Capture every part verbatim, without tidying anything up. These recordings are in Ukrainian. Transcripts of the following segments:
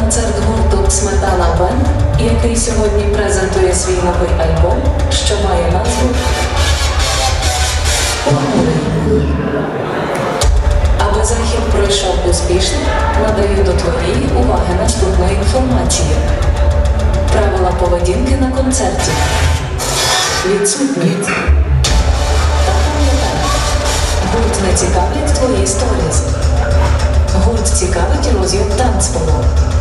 концерт гурту «Сметана Бенд», який сьогодні презентує свій новий альбом, що має назву «Похмурий». Аби захід пройшов успішно, надаю до твоєї уваги наступну інформацію. Правила поведінки на концерті відсутні. Та пам'ятай, гурт не цікавить твої сторіс. Гурт цікавить роз'єм танцполу.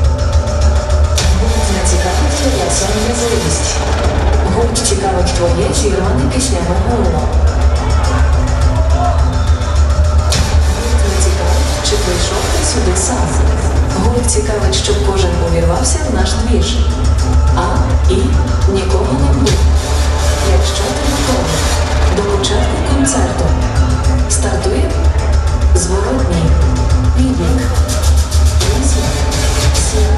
Гурт не цікавить твоя сором'язливість. Гурт цікавить твоє зірване піснями горло. Гурт не цікавить, чи прийшов ти сюди сам. Гурт цікавить, щоб кожен увірвався в наш двіж. А, і, нікого не буде. Якщо ти готовий до початку концерту, стартує зворотній відлік. вісім, сім,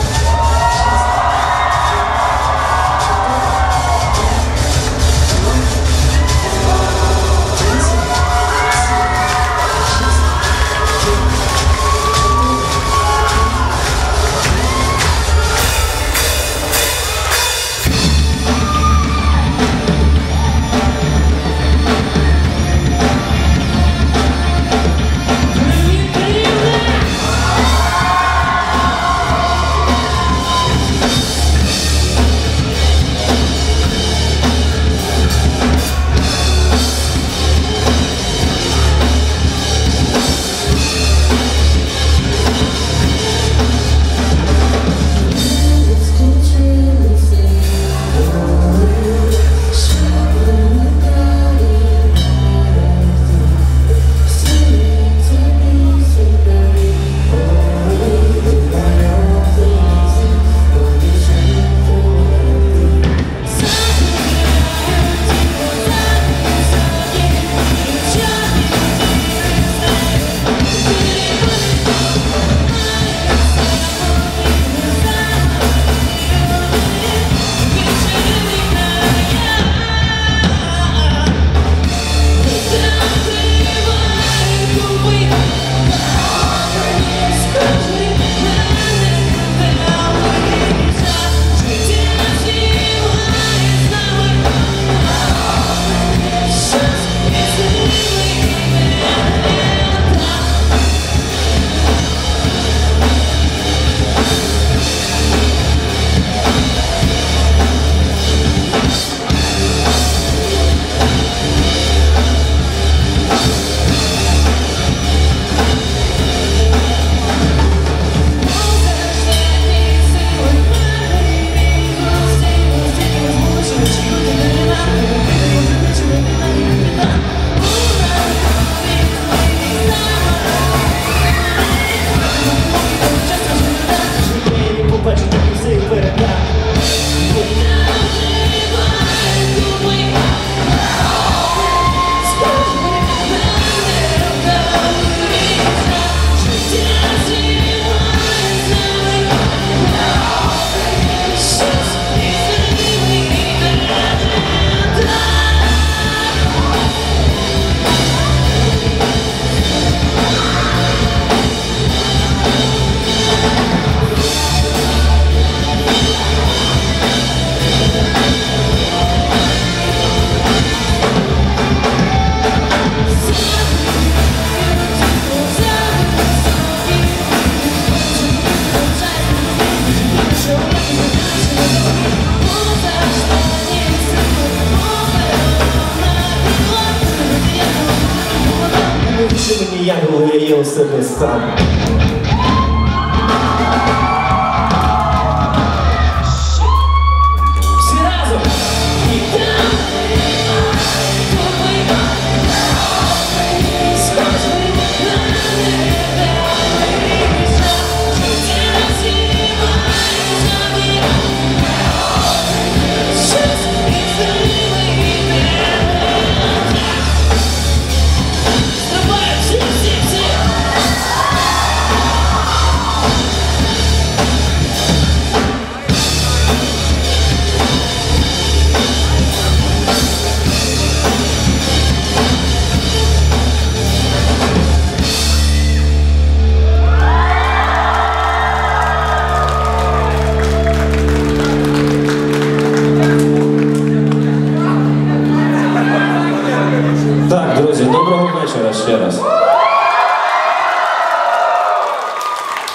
я є у себе сам.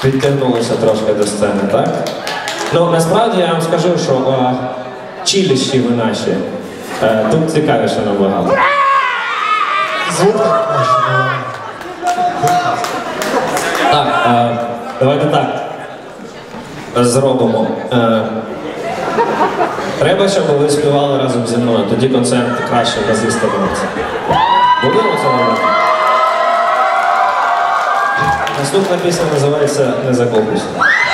підтягнулися трошки до сцени, так? Ну, насправді я вам скажу, що о, чилищі ви наші. Е, тут цікавіше набагато. Звук краще. Так, е, давайте так зробимо. Е, треба, щоб ви співали разом зі мною, тоді концерт краще розіставиться. Будемо це робити? Наступна пісня називається «Не закопуйся».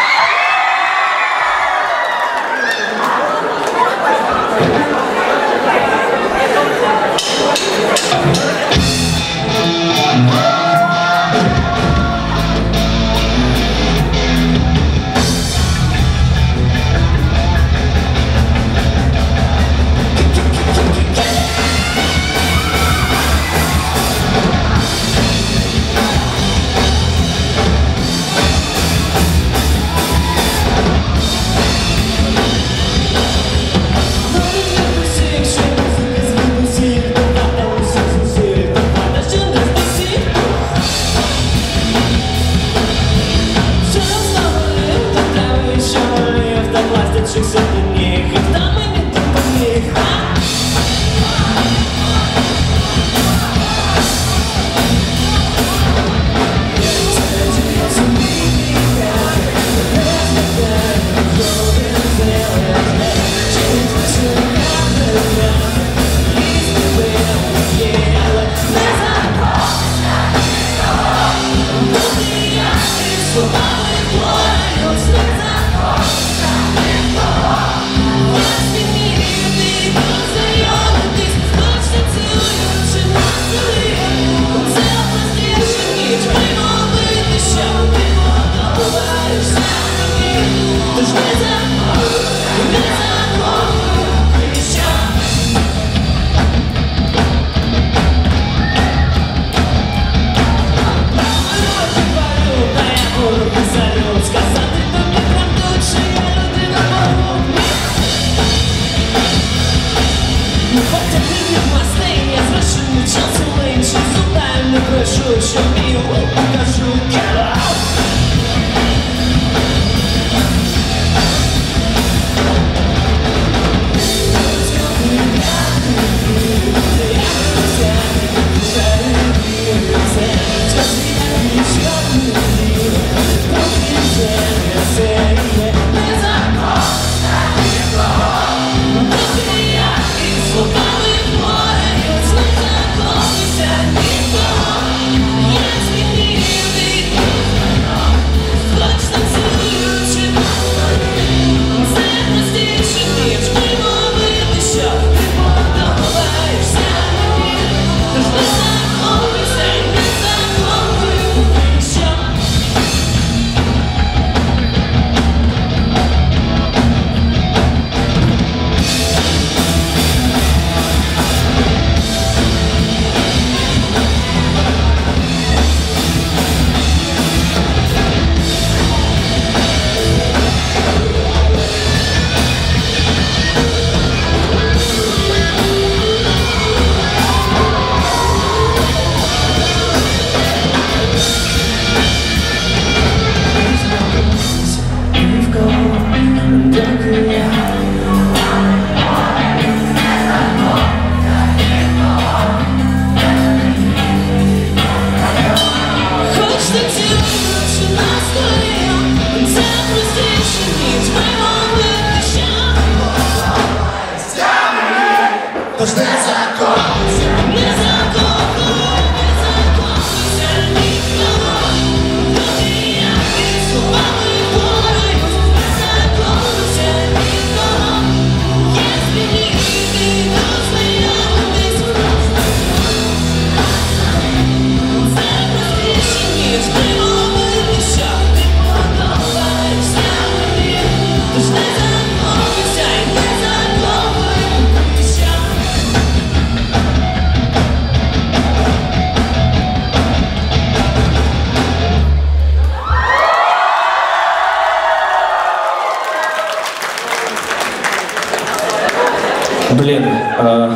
Блін, е,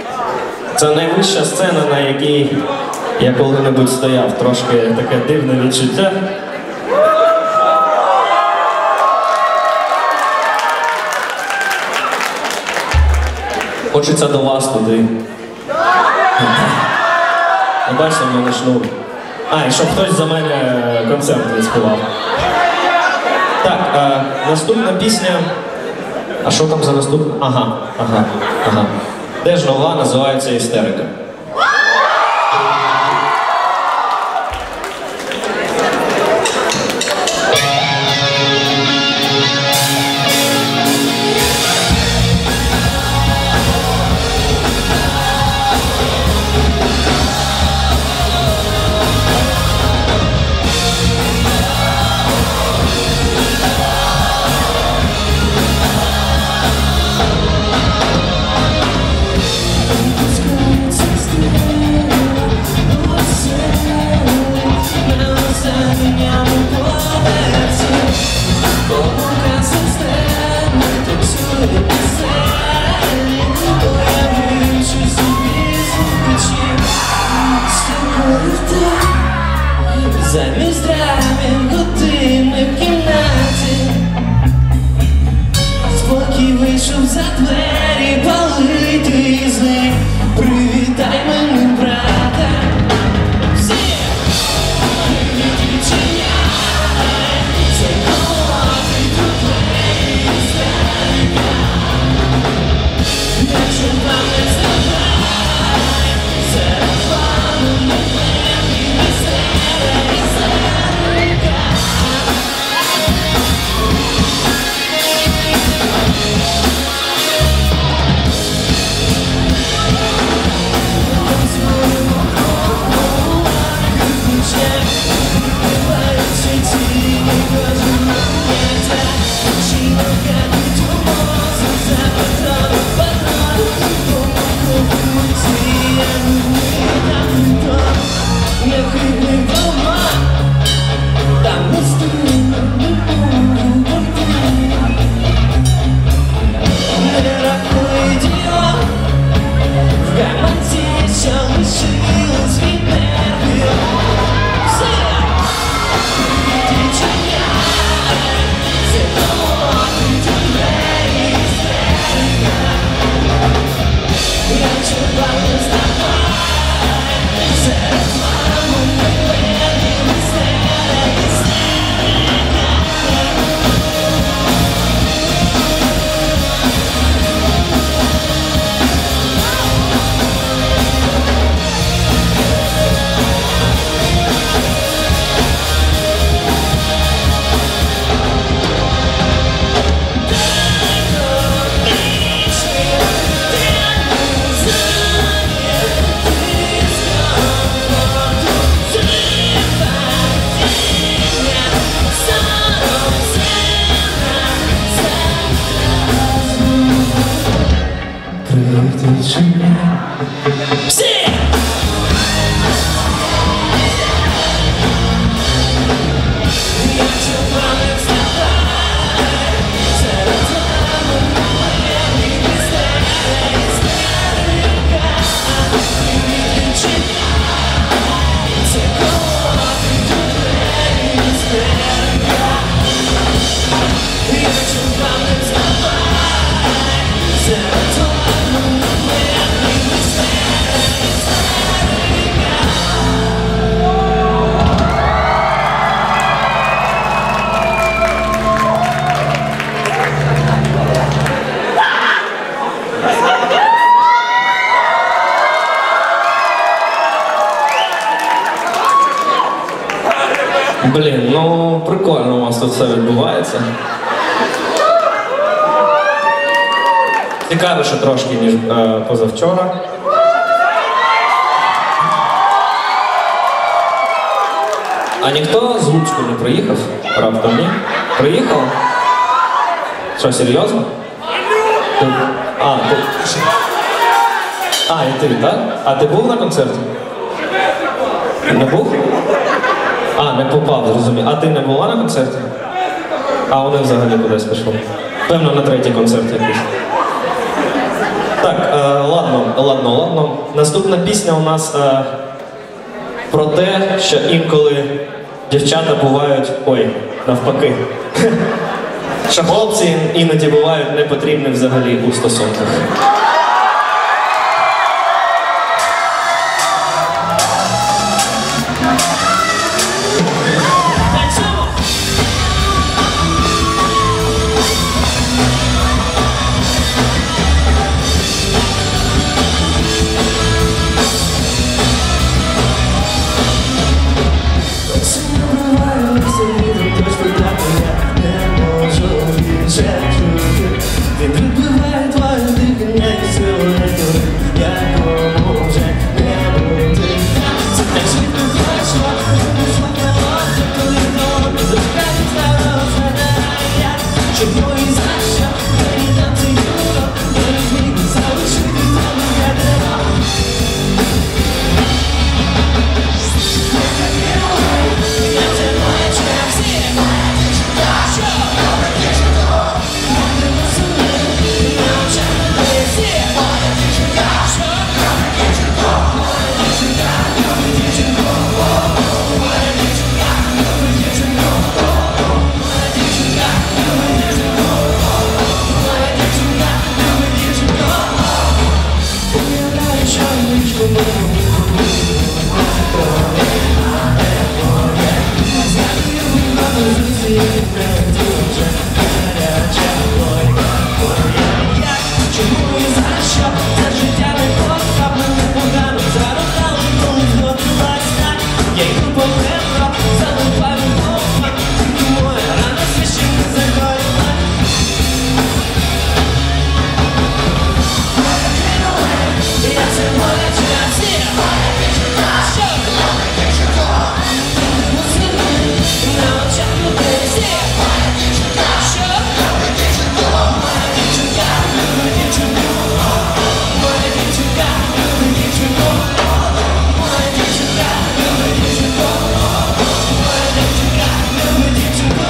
це найвища сцена, на якій я коли-небудь стояв. Трошки таке дивне відчуття. Хочеться до вас туди. Ну, бачите, в мене шнур. А, і щоб хтось за мене концерт відспівав. Так, е, наступна пісня. А що там за наступна? Ага, ага, ага. Теж нова, називається «Істерика». Замість драми години в кімнаті, спокій вийшов за двері, палити з них. Привітай мене, брата. Всі привіт відчиняй, це холодний трудний істерика. Якщо вам не забрай, серед вами не племінь істерика. Блін, ну прикольно у вас тут все відбувається. Цікавіше трошки, ніж е, позавчора. А ніхто з Луцьку не приїхав? Раптом ні? Приїхав? Що, серйозно? Ти... А, ти... А, і ти, так? А ти був на концерті? Не був? А, не попав, зрозумів. А ти не була на концерті? А вони взагалі кудись пішли. Певно, на третій концерт якийсь. Так, е, ладно, ладно, ладно. Наступна пісня у нас е, про те, що інколи дівчата бувають, ой, навпаки. Що хлопці іноді бувають непотрібні взагалі у стосунках. чого і за що, мені там цей юрок, не розміг залишити тебе для тебе. Я це моя черга, всі моя дівчинка, що добре дівчинко, моя розуми, на очах не всі моя дівчинка, що добре дівчинко, моя дівчинка, добре дівчинко, моя дівчинка, добре дівчинко, моя дівчинка, добре дівчинко, моя дівчинка, добре дівчинко. Уявляю, що личко моє. Чому і за що? Це життя не просто, мене погано зародали, коли згодилась так. Я йду по метро, залипаю вдома, тільки моя рана все ще не загоїла. Я це моя черга, моя дівчинка, що добре дівчинко, на очах людей всі моя дівчинка, що добре дівчинко, моя дівчинка, добре дівчинко, моя дівчинка, добре дівчинко, моя дівчинка, добре дівчинко, моя дівчинка, добре дівчинко.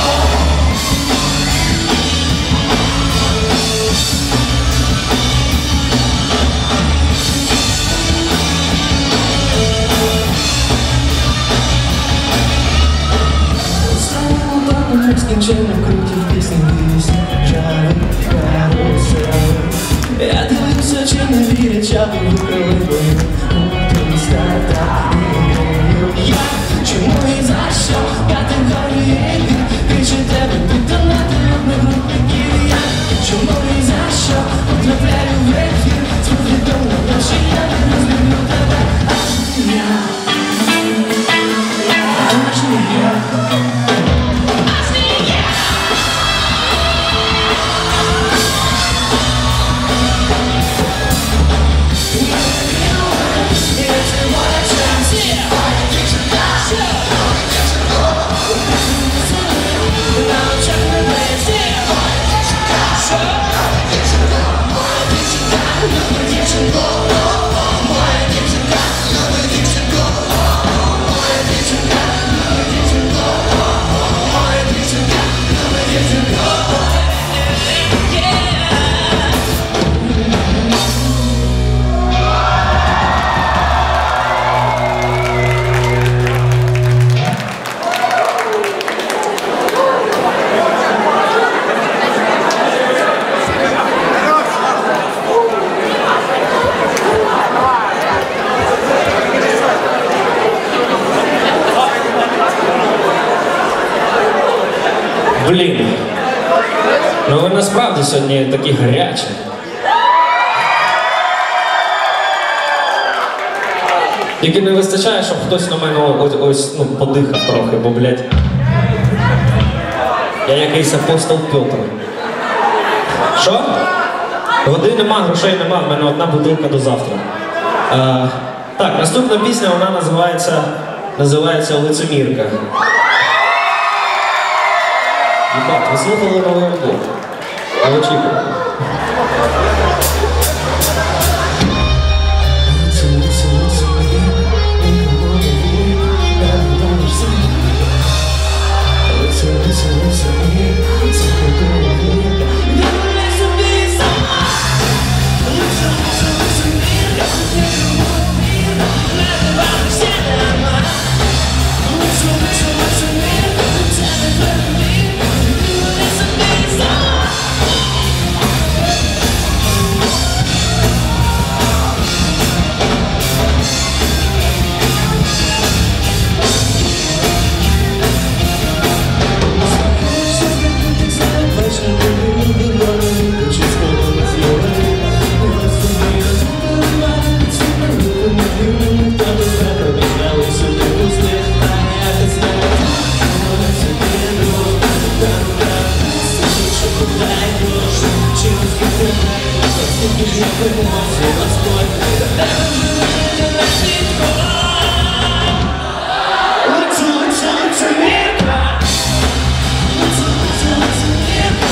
Останньому банку нескінченно крутів пісні, пісні, жави, карусели. Я дивився, чи не вірять, чапи викрили бою. Ти старта і вірю. Я чому і за що? Категорії він криче тебе, будто на тебе групників. Я чому і за що? Потрапляю в ефір, з повідомлення, що я не зміню тебе. Аж я, аж я. Блін, ну ви насправді сьогодні такі гарячі. Тільки не вистачає, щоб хтось на мене ось, ось ну, подихав трохи, бо, блядь, я якийсь апостол Петр. Що? Води нема, грошей нема, в мене одна бутилка до завтра. А, так, наступна пісня, вона називається, називається «Лицемірка». Ебать, ви слухали новий альбом? Не очікували. Лицемірка, лицемірка,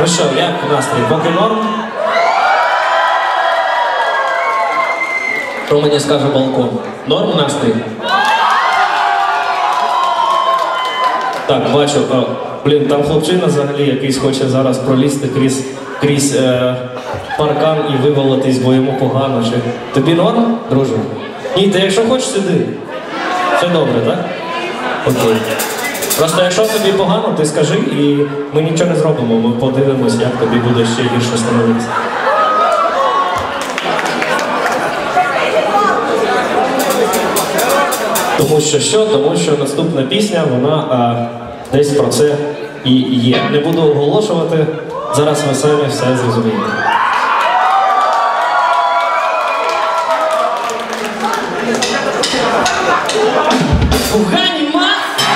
Ну що, як настрій? Поки норм? Що мені скаже балкон? Норм настрій? Так, бачу, о, блін, там хлопчина взагалі якийсь хоче зараз пролізти крізь, крізь е, паркан і вивалитись, бо йому погано. Чи... Тобі норм, друже? Ні, ти якщо хочеш, сиди. Все добре, так? Окей. Просто якщо тобі погано, ти скажи, і ми нічого не зробимо, ми подивимось, як тобі буде ще гірше становитися. Тому що що? Тому що наступна пісня, вона а, десь про це і є. Не буду оголошувати, зараз ви самі все зрозумієте. Погані ма!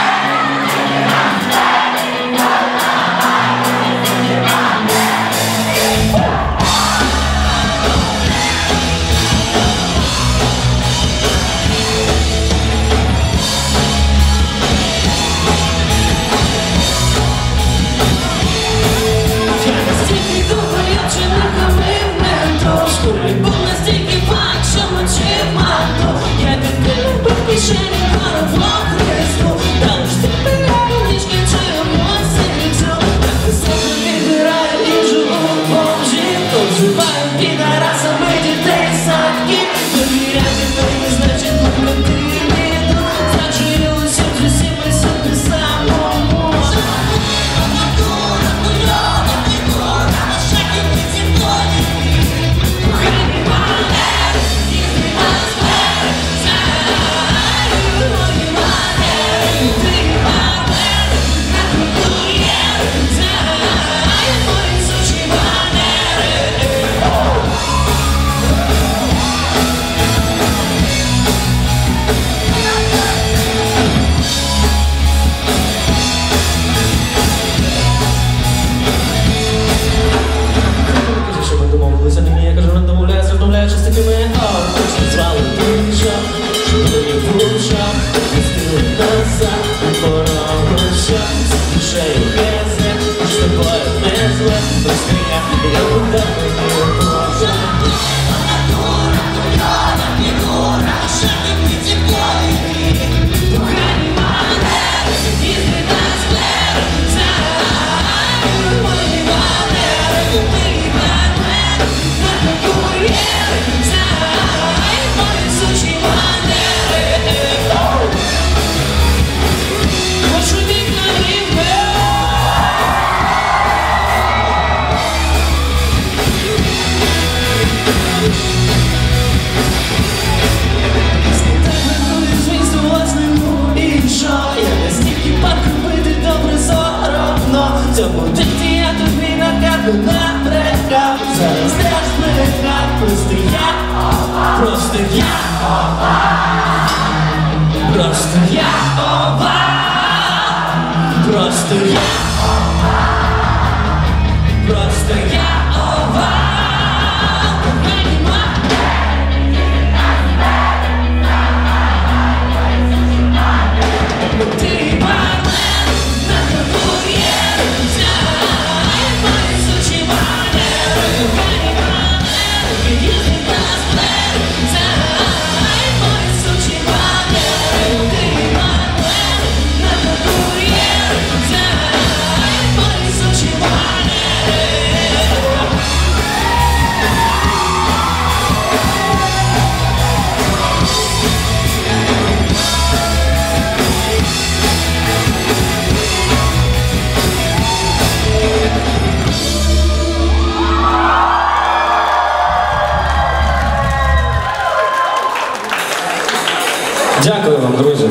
Дякую вам, друзі.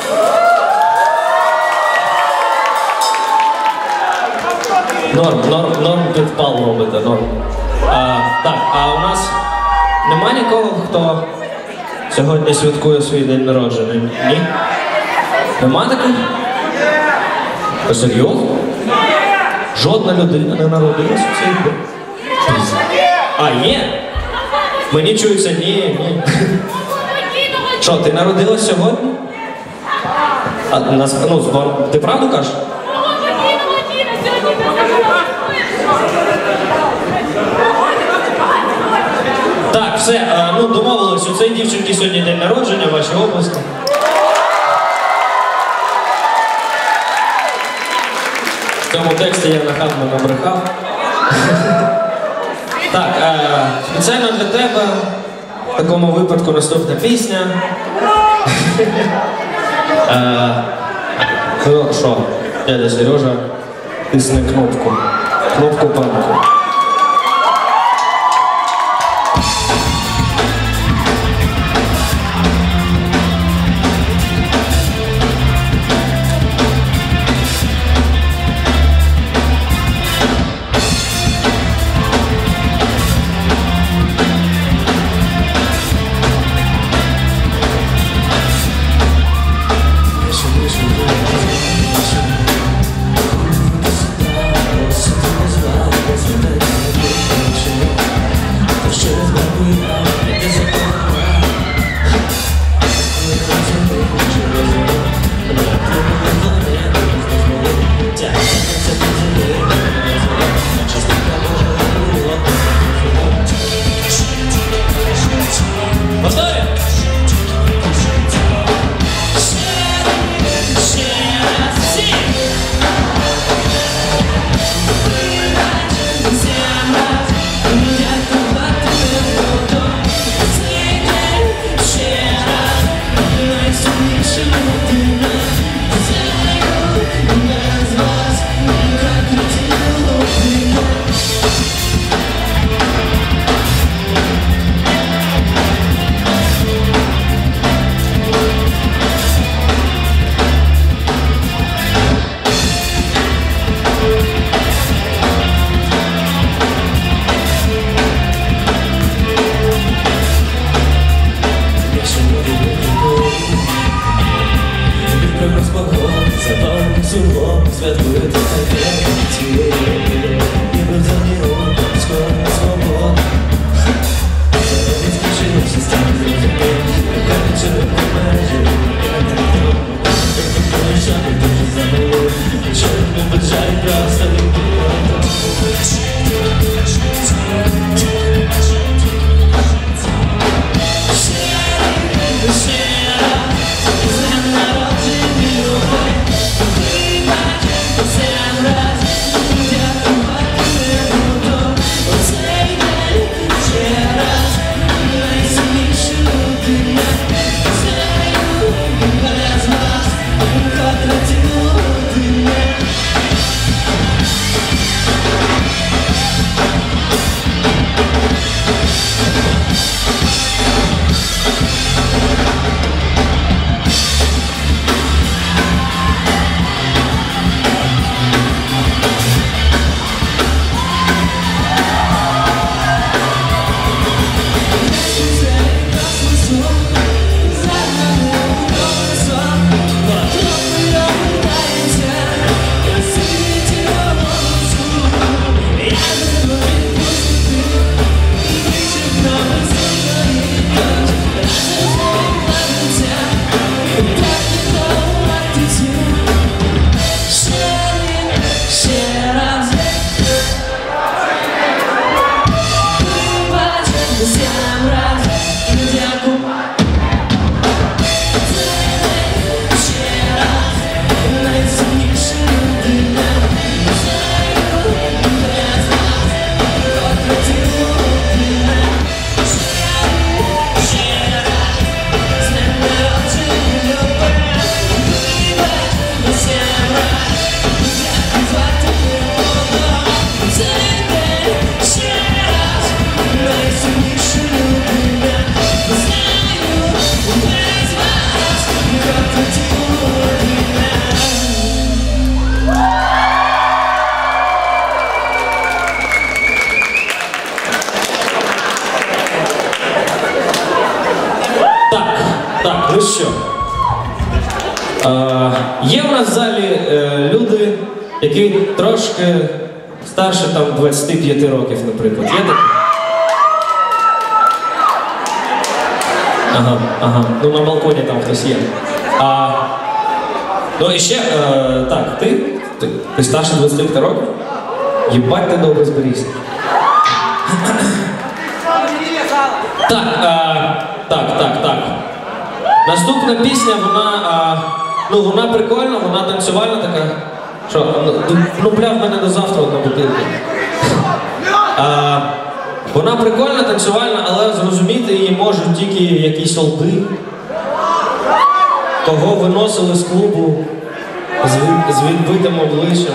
Норм, норм, норм підпал робите, норм. А, так, а у нас нема нікого, хто сьогодні святкує свій день народження? Ні? Нема таких? А серйозно? Жодна людина не народилась у цей день? А, є? Мені чується, ні, ні. Що, ти народилась сьогодні? А, нас, ну, ти правду кажеш? Так, все, е, ну домовились, у цієї дівчинки сьогодні день народження, ваші області. В цьому тексті я нахабно набрехав. Так, е, спеціально для тебе в такому випадку наступна пісня. Е, ну що, дядя Сережа, тисни кнопку. Кнопку пам'ятку. Ну що, е, є в нас в залі е, люди, які трошки старше там двадцяти п'яти років, наприклад. Є такі? Ага, ага. Ну на балконі там хтось є. А, ну і ще, е, так, ти? Ти, ти старше двадцяти п'яти років? Єбать ти добре зберігся. Так, а, так, так, так. Наступна пісня, вона, а, ну, вона прикольна, вона танцювальна така. Що, ну, ну бля, в мене до завтра одна бутилка. А, вона прикольна, танцювальна, але зрозуміти її можуть тільки якісь олди, кого виносили з клубу з, з відбитим обличчям.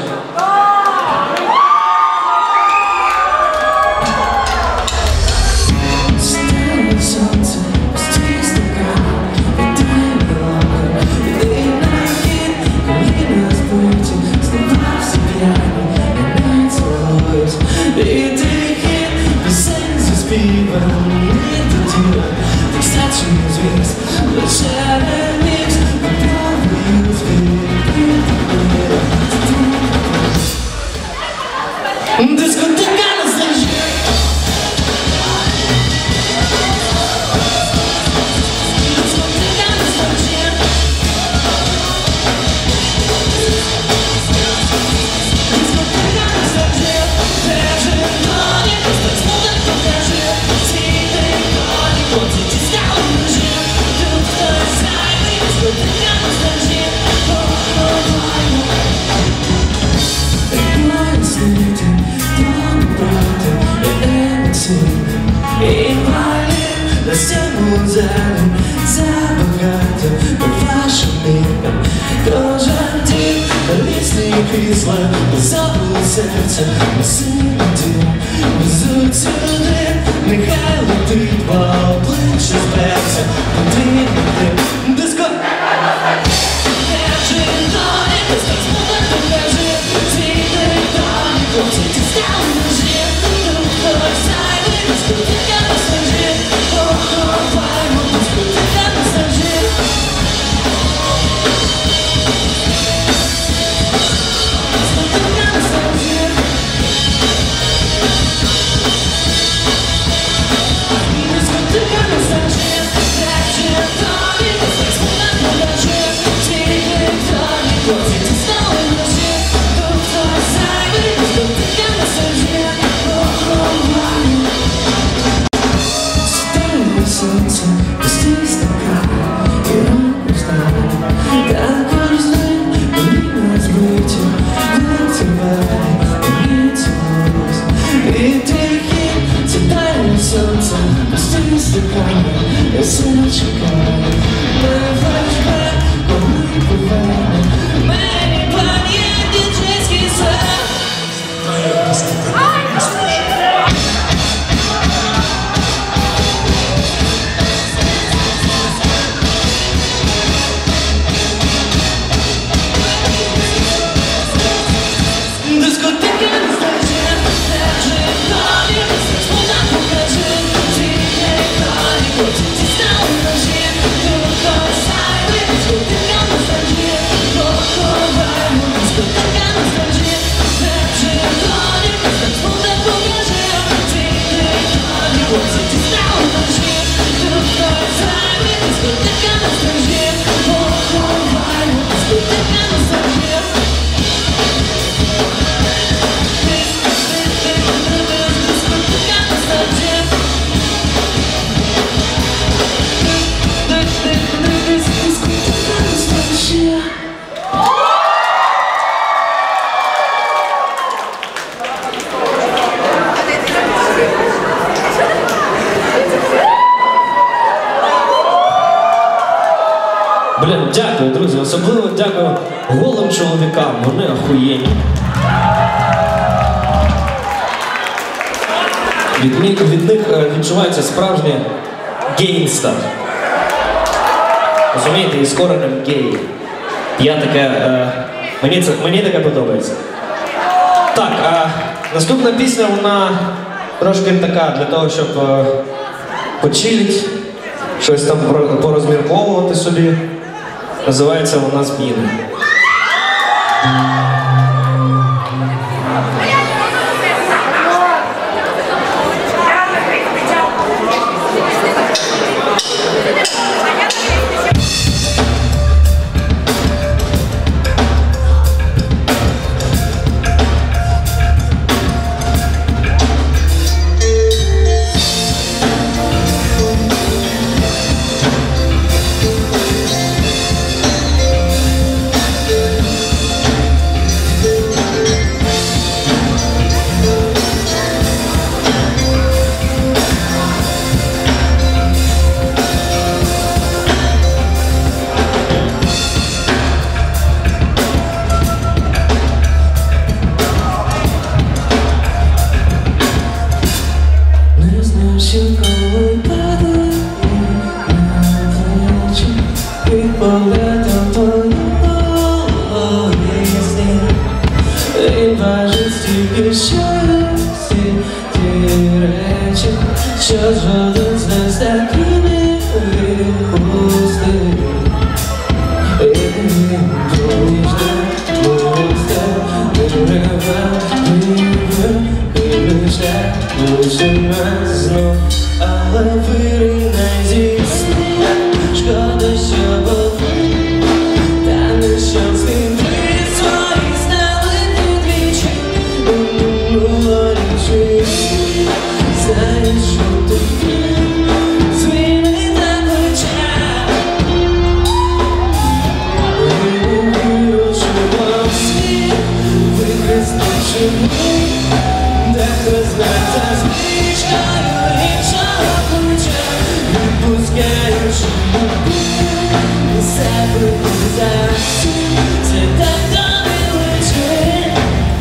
Блін, дякую, друзі. Особливо дякую голим чоловікам. Вони охуєнні. Від них, від них відчувається справжнє гейнста. Розумієте, із коренем гей. Я таке, е, мені, це, мені таке подобається. Так, е, наступна пісня, вона трошки така для того, щоб е, почилить, щось там порозмірковувати собі. Називається вона «Зміни». поглядом твоего если им важит стільки щастя, ті речі, що жоден з нас так і не випустив. І він поміжне просто вирива, вирива, вирішає лише нас знов. Але виринай зі сни, шкода, що був, та не щасливий. Свої стали двічі, минуло річі. Знаєш, що тобі зміни так личать. Вирушимо в світ, викреснувши ми, дехто з нас за звичкою іншого ключа, відпускаючи себе позацію. Це так тобі личить.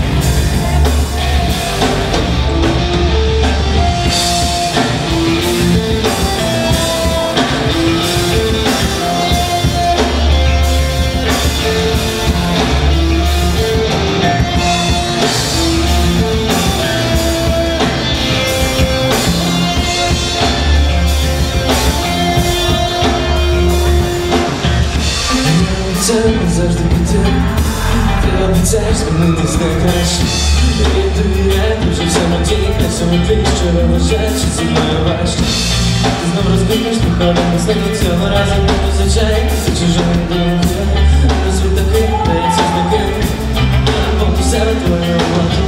Завжди піде, ти обіцяєш змінитись на краще. І довіряй дуже в самоті, на самоті, щиро вважаєш, що зі мною важче. Ти знов розбудеш, походом мислити цього разу не звичайно, за чужими думками. На світ такий, дається з таким, бо до себе твою роботу.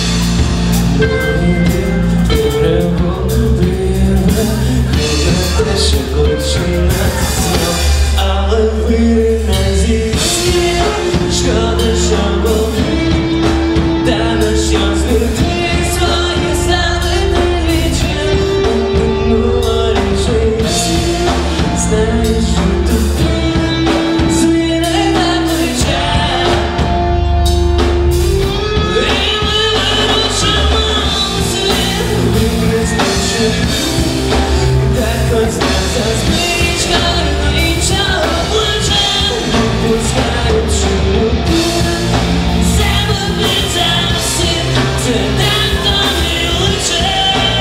Твоєго вирве, хай те, що хоче нас знов. Але виринай зі сні, шкода, що був, та на що звідти свої стали двічі. Минуло річі, знаєш, що тобі зміни так личать. І ми вирушимо в світ, викреснувши, так хоч нас за звичкою іншого плеча, відпускаючи любов, себе підзавсі, це так тобі личить.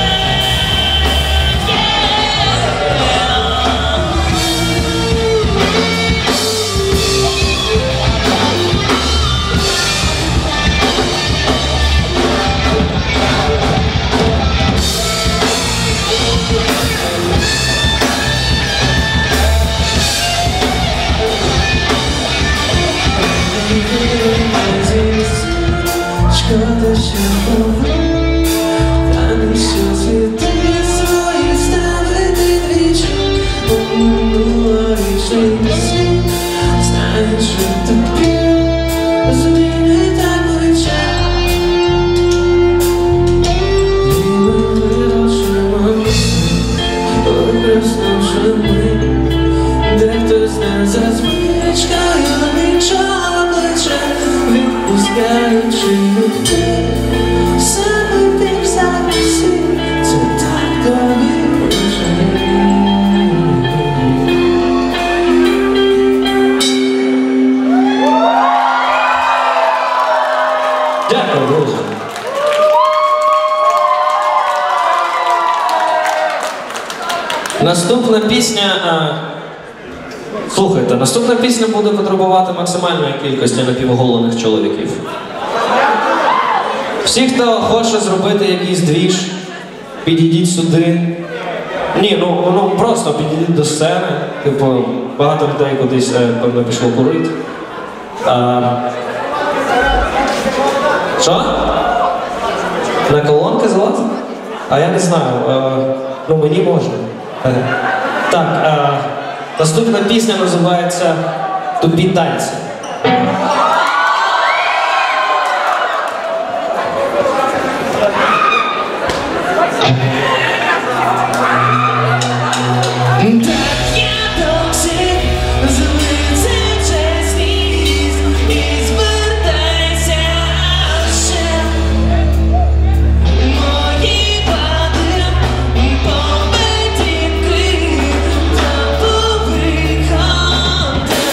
Шкода, що був, та не що світи свої ставити двічі. Минуло річний світ, знаєш, що тобі зміни так личать. І ми вирушимо в світ, викреснувши ми, дехто з нас за звичкою іншого плеча, відпускаючи людей, себе підзавсі, це так тобі личить. Дякую, друзі. Наступна пісня. А... Слухайте, наступна пісня буде потребувати максимальної кількості напівоголених чоловіків. Всі, хто хоче зробити якийсь двіж, підійдіть сюди. Ні, ну, ну просто підійдіть до сцени. Типу, багато людей кудись, певно, пішло курити. А... Що? На колонки залазить? А я не знаю. А... Ну, мені можна. Так, а... наступна пісня називається «Тупі танці». Come down.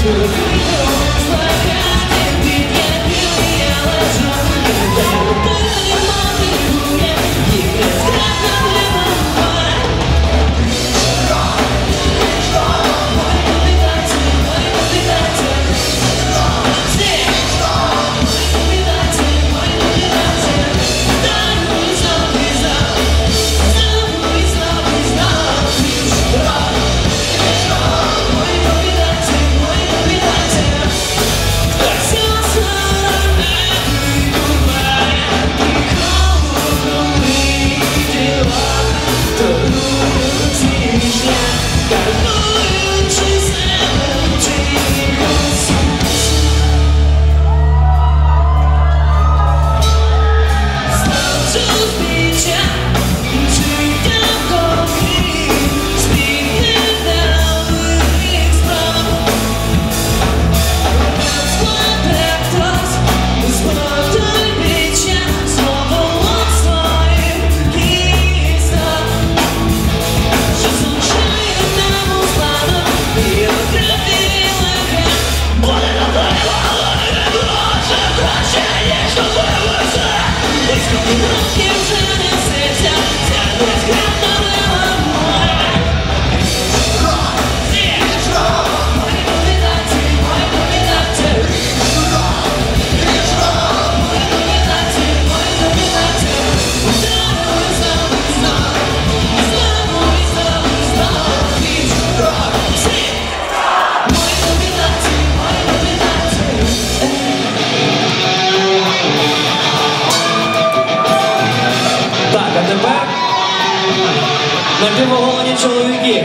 Напівоголені чоловіки.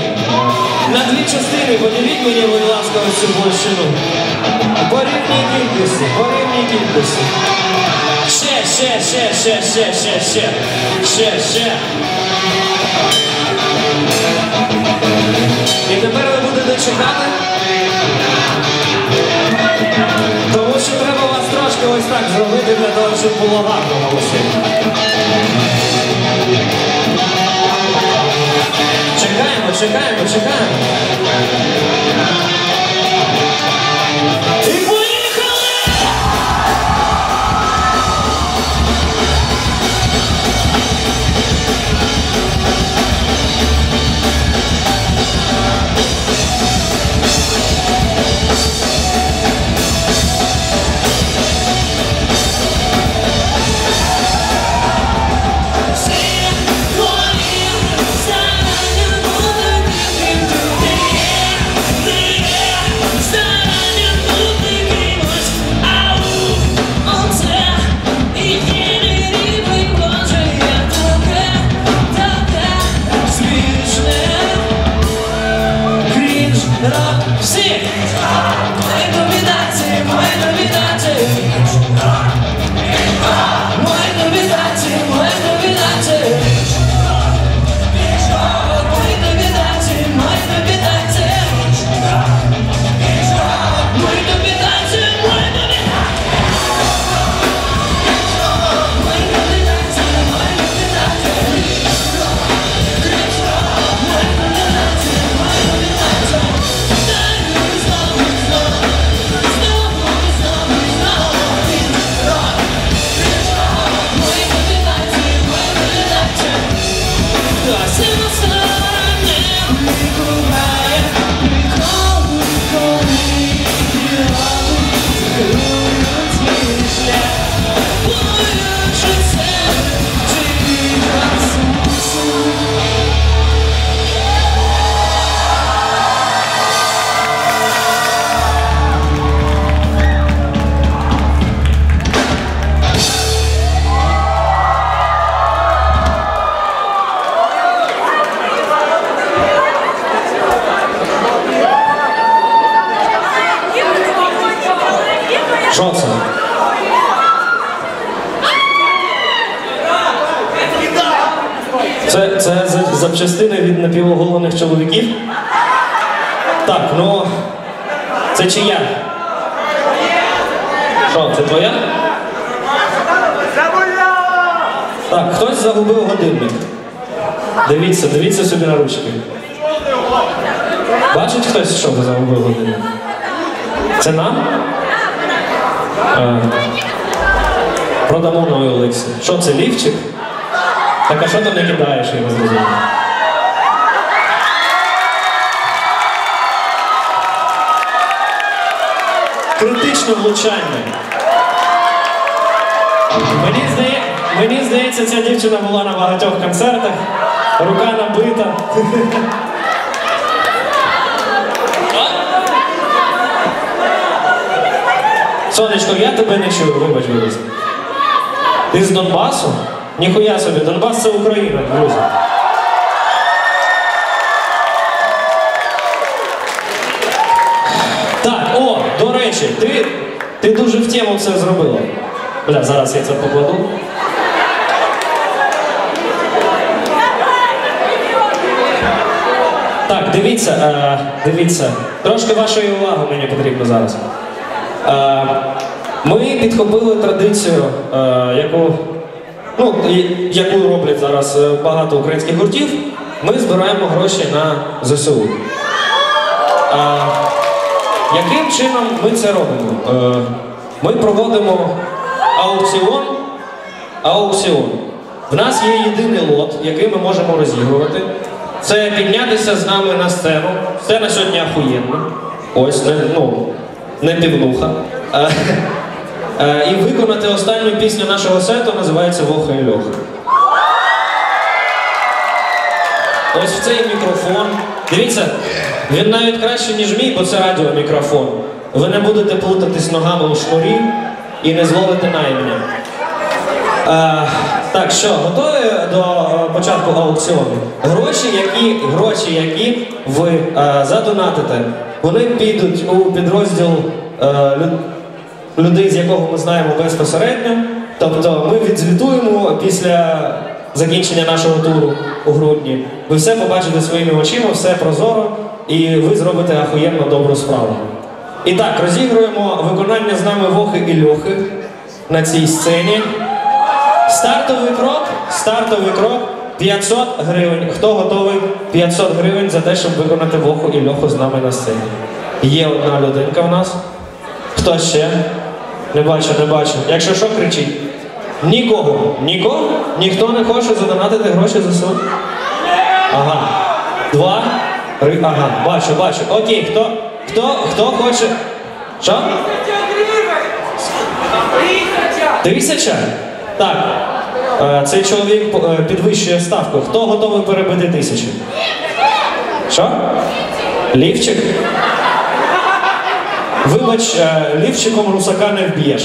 На дві частини поділіть мені, будь ласка, ось цю площину. По рівній кількості, по рівній кількості. Ще, ще, ще, ще, ще, ще, ще. Ще, ще. І тепер ви будете чекати. Тому що треба вас трошки ось так зробити для того, щоб було гарно на усіх. Чекаємо, чекаємо, чекаємо. І поїхали! Що це? Це, це за- запчастини від напівоголених чоловіків? Так, ну... Це чия? Що, це твоя? Так, хтось загубив годинник. Дивіться, дивіться собі на ручки. Бачить хтось, що загубив годинник? Це нам? Е, продамо на Олексі. Що це, лівчик? Так, а що ти не кидаєш, я не зрозумів? Критичне влучання. Мені, здає... Мені здається, ця дівчина була на багатьох концертах. Рука набита. Сонечко, я тебе не чую, вибач, вибач. Ти з Донбасу? Ніхуя собі, Донбас — це Україна, друзі. Так, о, до речі, ти, ти дуже в тему це зробила. Бля, зараз я це покладу. Так, дивіться, е, дивіться. Трошки вашої уваги мені потрібно зараз. Е, ми підхопили традицію, е, яку, ну, яку роблять зараз багато українських гуртів. Ми збираємо гроші на ЗСУ. Е, яким чином ми це робимо? Е, ми проводимо аукціон. Аукціон. В нас є єдиний лот, який ми можемо розігрувати. Це піднятися з нами на сцену. Сцена сьогодні ахуєнна. Ось, не, ну, не півнуха. А, а, і виконати останню пісню нашого сету, називається «Воха і Льоха». Ось в цей мікрофон. Дивіться, він навіть краще, ніж мій, бо це радіомікрофон. Ви не будете плутатись ногами у шнурі і не зловите наймення. А, так, що, готові до а, початку аукціону? Гроші, які, гроші, які ви а, задонатите, вони підуть у підрозділ а, люд, людей, з якого ми знаємо безпосередньо. Тобто ми відзвітуємо після закінчення нашого туру у грудні. Ви все побачите своїми очима, все прозоро, і ви зробите ахуєнно добру справу. І так, розігруємо виконання з нами Вохи і Льохи на цій сцені. Стартовий крок, стартовий крок, п'ятсот гривень. Хто готовий? п'ятсот гривень за те, щоб виконати Воху і Льоху з нами на сцені. Є одна людинка в нас. Хто ще? Не бачу, не бачу. Якщо що, кричіть. Нікого. Нікого? Ніхто не хоче задонатити гроші за ЗСУ? Ага. Два. Три. Ага. Бачу, бачу. Окей, хто? Хто? Хто хоче? Що? Тисяча? Так. Цей чоловік підвищує ставку. Хто готовий перебити тисячу? Що? Лівчик? Вибач, лівчиком русака не вб'єш.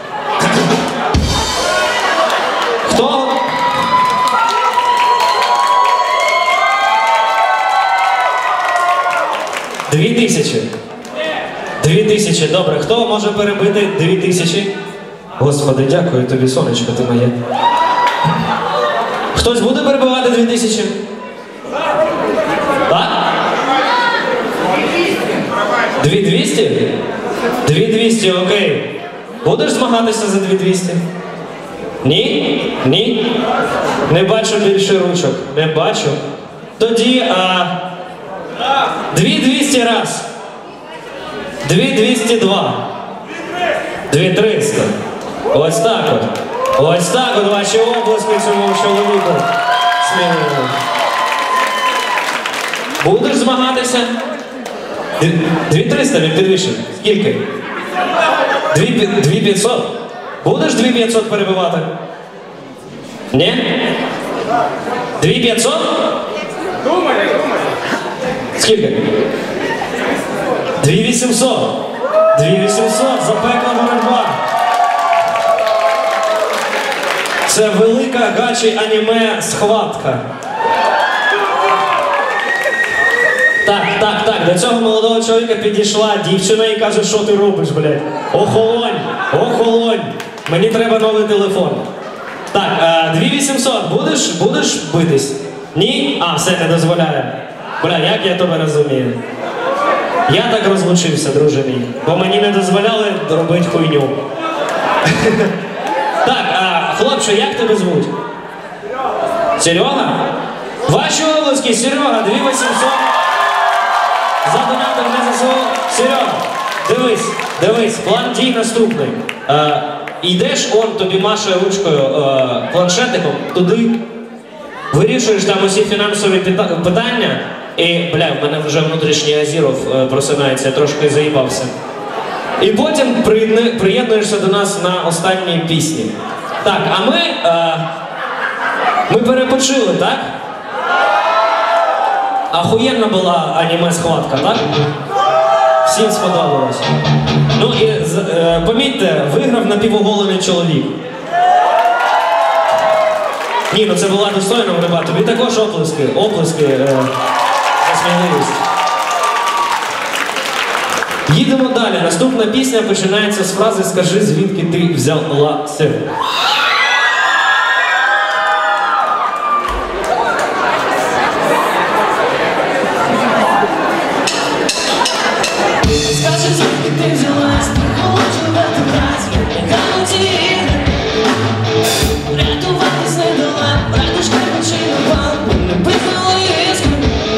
Хто? Дві тисячі. Дві тисячі. Добре. Хто може перебити дві тисячі? Господи, дякую тобі, сонечко, ти моє. Хтось буде перебивати дві тисячі? Так? Дві двісті? Дві двісті, окей. Будеш змагатися за дві двісті? Ні? Ні? Не бачу більше ручок. Не бачу. Тоді, а... Дві двісті раз. Дві двісті два. Дві триста. Ось так от. Ось так от ваші обласки цьому чоловіку. Сміливо. Будеш змагатися? Дві триста він підвищив. Скільки? Дві п'ятсот. Будеш дві п'ятсот перебивати? Ні? Дві п'ятсот? Думай, думай. Скільки? Дві вісімсот. Дві вісімсот. Запекла боротьба. Це велика гачі аніме схватка. Так, так, так, до цього молодого чоловіка підійшла дівчина і каже, що ти робиш, блядь? Охолонь, охолонь, мені треба новий телефон. Так, дві вісімсот, будеш, будеш битись? Ні? А, все, не дозволяє. Бля, як я тебе розумію? Я так розлучився, друже мій, бо мені не дозволяли робити хуйню. Так, а, хлопче, як тебе звуть? Серега? Ваші обласки, Серега, дві вісімсот. За донатом на ЗСУ. Серега, Дивись, дивись, план дій наступний. Е, йдеш, он тобі маше ручкою е, планшетиком туди, вирішуєш там усі фінансові пита- питання, і, бля, в мене вже внутрішній Азіров е, просинається, я трошки заїбався. І потім приєдну- приєднуєшся до нас на останній пісні. Так, а ми, е, ми перепочили, так? Ахуєнна була аніме-схватка, так? Всім сподобалось. Ну і е, помітьте, виграв напівоголений чоловік. Ні, ну це була достойна боротьба. Тобі також оплески, оплески е, за сміливість. Їдемо далі. Наступна пісня починається з фрази «Скажи, звідки ти взялася». Скажи, звідки ти взялась, хочу в эту разі, яка мотиві рятуватись не дала, радужка причина вам, не пихнула іскру.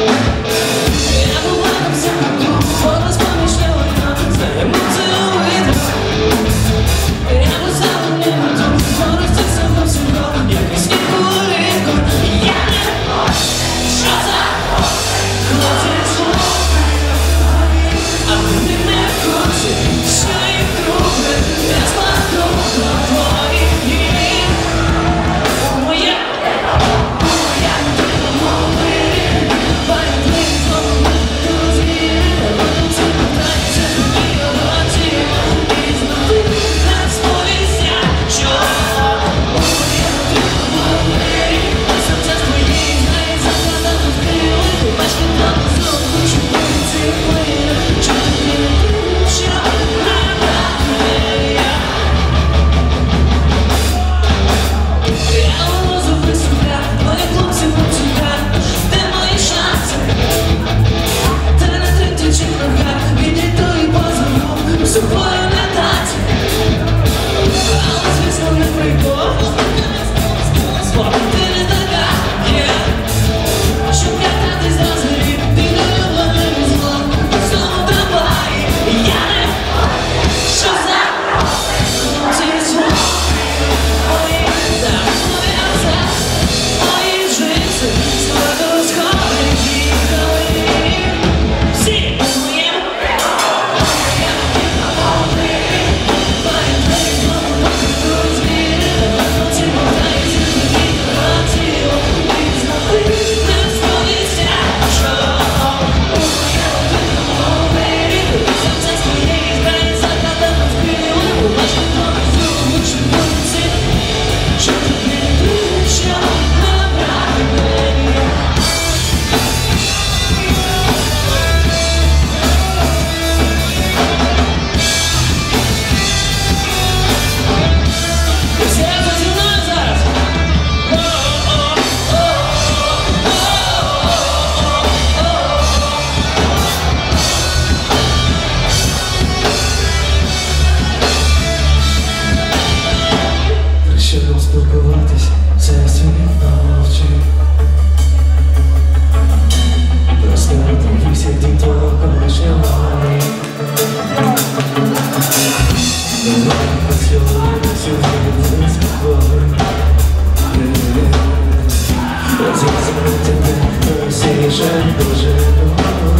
Я була на всьому тут, голос поміщала нам, знаємо це видно. Я поставила не на тут, скорості сама всього, як і світку рідко. Я не що за хлопець слухай, а ти не курсі, що їх круги, я складу на твоїх ніг. Моє, моя, мови, пам'ятний знову не звіри, потім всі питаються, і обратімо, і знову не сповістя, що моє, мови, серця твої знає, закладати вкрили, бачки там знову, що ці плини, що тобі не що набрати. Я лозу висока, мої хлопці вовчука, де мої шанси? Та на третючих ногах, відійду і позову, з собою не дати. Але, звісно, не прийду, ти не така, є. Щоб кататись до зорі, ти не люблений зло, знову давай. Я не що за ці зло. Мої, так, моя все, мої життя, складу сходить їхали. Всі моє, моя, мови, пам'ятний знову покриту звіри, ці мотаються, такі гарантії, і знову не сповістя, що моя, мови, серця своєї зброї закладено вкрили, бачки тому знову, що вулиці, що тобі не що набрати мені. Всі разом зі мною зараз. Краще нам спілкуватись, це світ навчив. Просто відвівся від твого колишнього. Давай поцілуємо сьогодні спокійно. Розумію тебе, всі жаль доживу.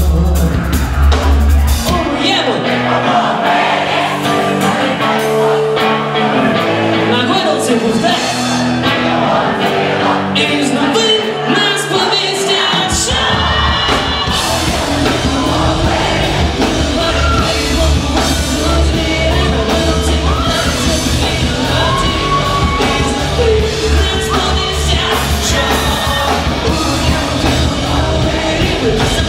На гойдалці був так. І знову нас повістять, що нас повістять, що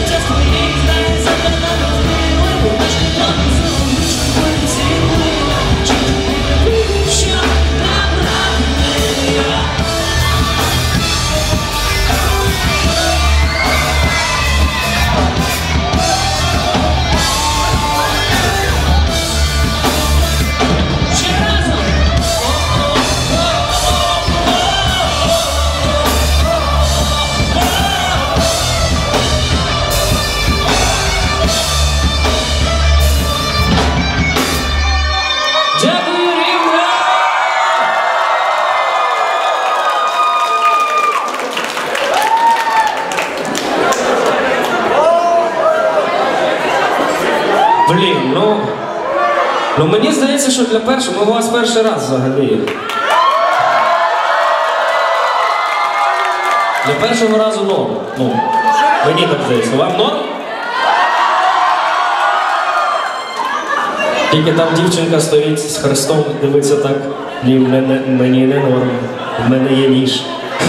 Блін, ну... Ну мені здається, що для першого, ми у вас перший раз взагалі. Для першого разу норм. Ну, мені так здається. Вам норм? Тільки там дівчинка стоїть з хрестом, дивиться так, ні, мене, мені не норм, в мене є ніж.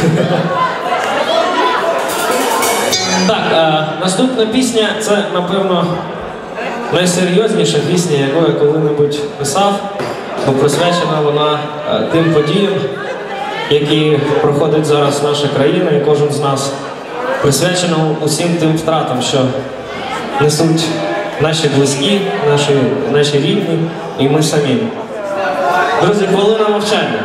Так, а, наступна пісня, це, напевно, найсерйозніша пісня, яку я коли-небудь писав, бо присвячена вона а, тим подіям, які проходить зараз наша країна і кожен з нас. Присвячена усім тим втратам, що несуть наші близькі, наші, наші рідні і ми самі. Друзі, хвилина мовчання.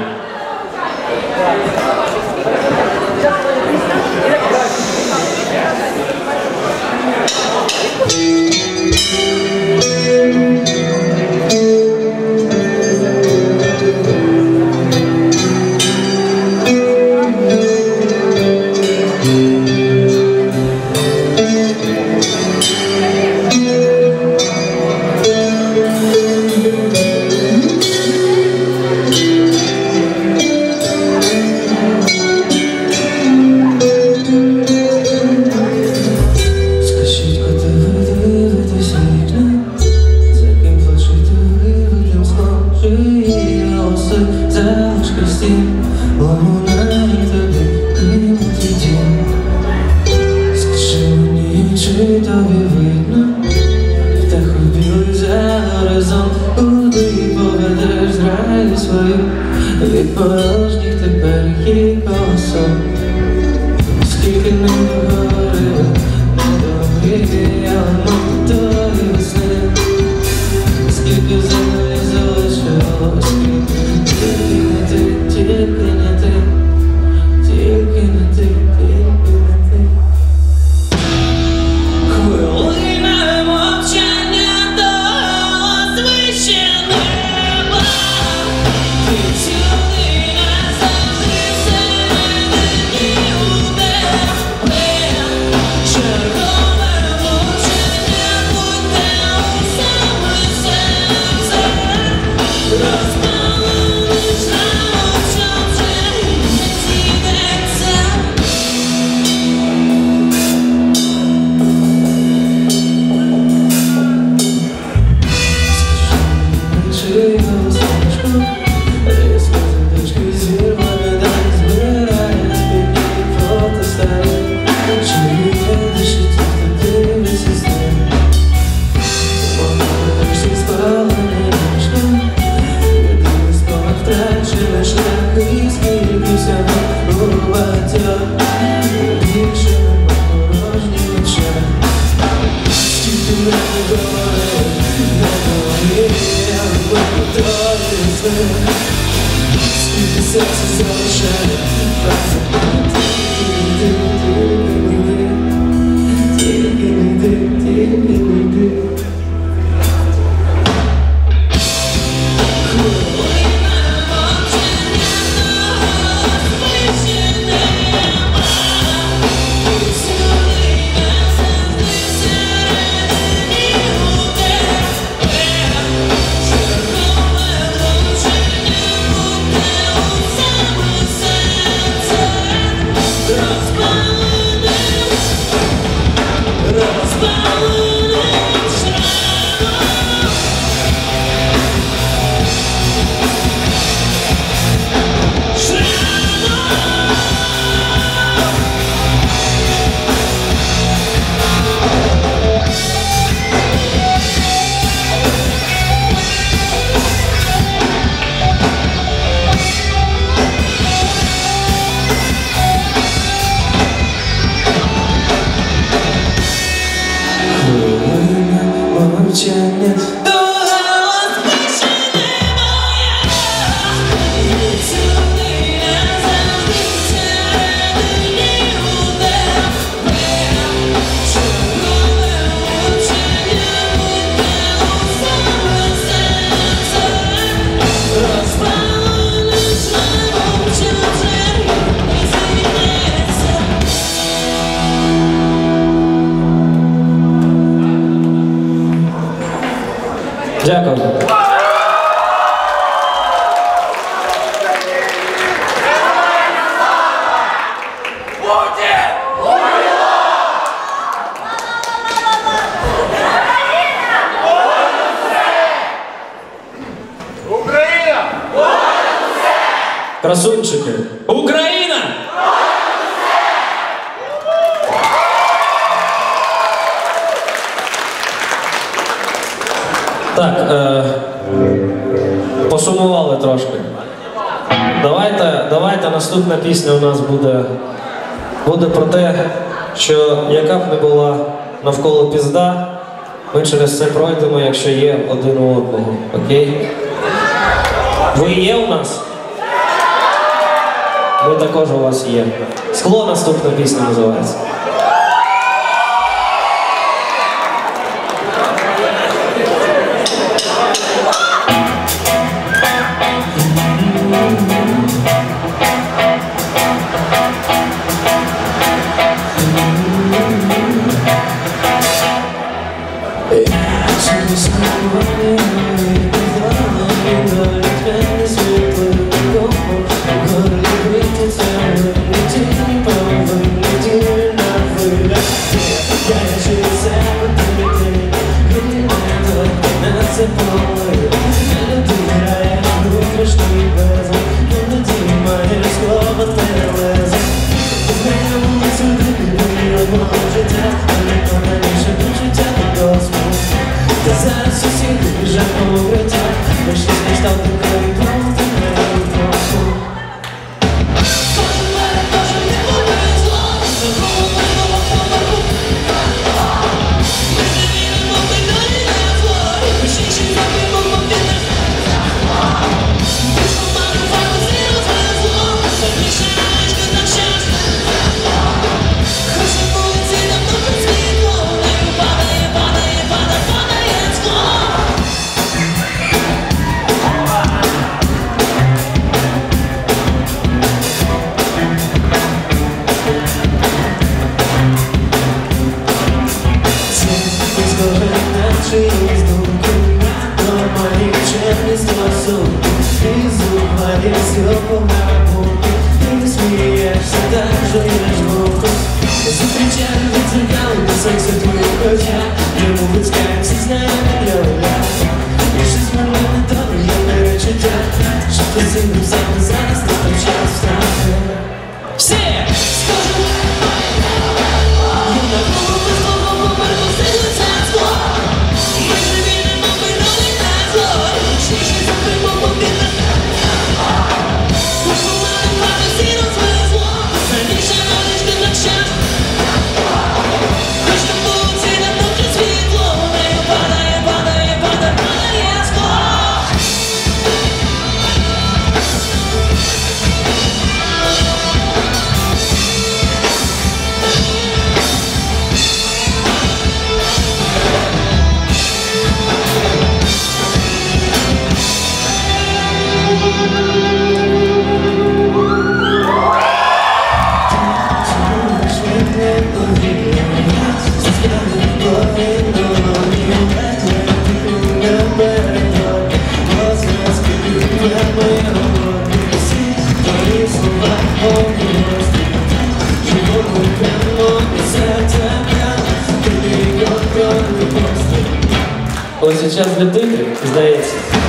Від порожніх тепер є колесо. Скільки не говорили, не довіряли нам тої весни. Скільки взагалі залишилось, тільки не ти, тільки не ти, тільки не ти, тільки не ти. Хвилина мовчання до звичайного. Дякую. Україна! Красунчики. Україна! Так, е, посумували трошки. Давайте, давайте наступна пісня у нас буде, буде про те, що яка б не була навколо пізда, ми через це пройдемо, якщо є один у одного. Окей? Ви є у нас? Ми також у вас є. Скло наступна пісня називається. Ось зараз для титрів, здається.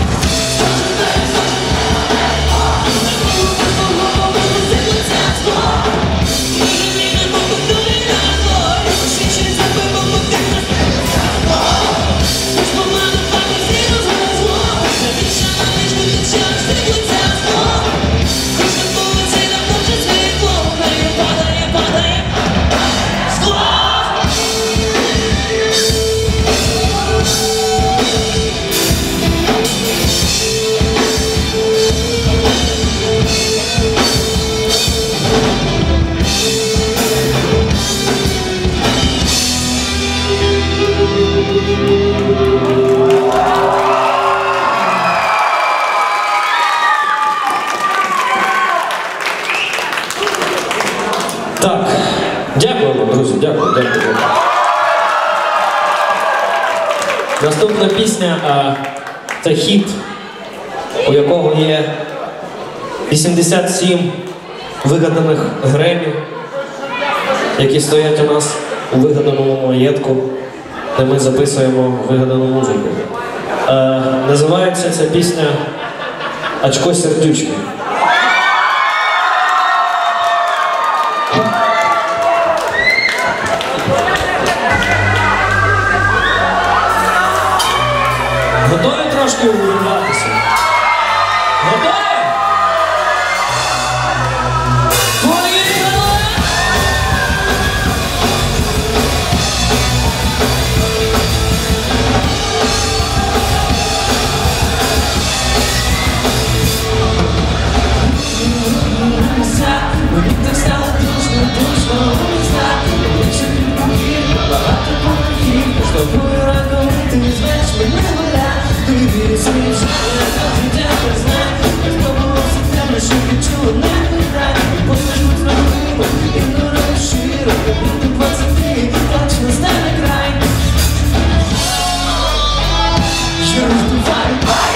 Так, дякуємо, друзі, дякую, дякую, дякую. Наступна пісня. А... Це хіт, у якого є вісімдесят сім вигаданих гремів, які стоять у нас у вигаданому маєтку, де ми записуємо вигадану музику. Е, називається ця пісня «Очко сердючки». Готові трошки увірватися? Готові? Поїхали! Мені так стало душно, душно, не знаю, більше підпухів, багато поверхів, з тобою ранком ти звеш мене гуля, ти віриш свої життя, а життя признай, без того сентября, що відчула не питай, покажу знову, ігнорую широ, до двадцяти, точно стане край. Що розбиваю,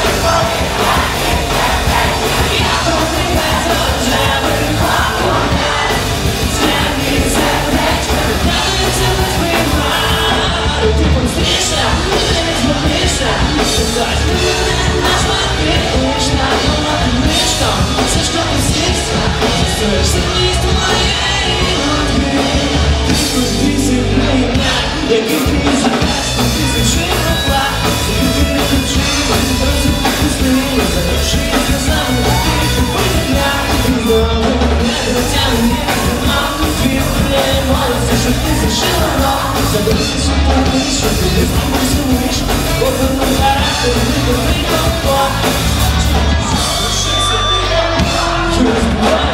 я тобі без ожеви, ти помстишся, ти не змогишся, ти кажеш, ти мене на шматки, лиш на помати мишком, все що посівся, стоїшся місто моєї руки. Ти подвісив на ім'я, який ти живеш, ти звичайно плак, ти не ключив, розум пустив, задушив сльозами, ти побити дня, ти знову не дотягнув, мав твій не молиться, щоб ти зашила рок, забився, що ти що ти не сумуєш, повернув характер, виборний компот. Що розбиває?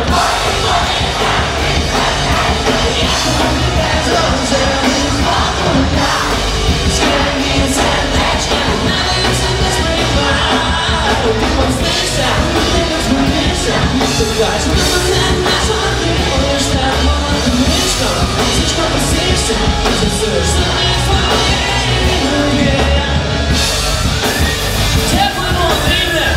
Я тобі без ожених хлопота, скляні сердечка, надаюся не сприймати. Ти помстишся, ти не змінишся, ти кажеш, ти мене на шматки, лиш так молодим мишком, все що посівся, ти все не своєї руки. Дякуємо, Рівне!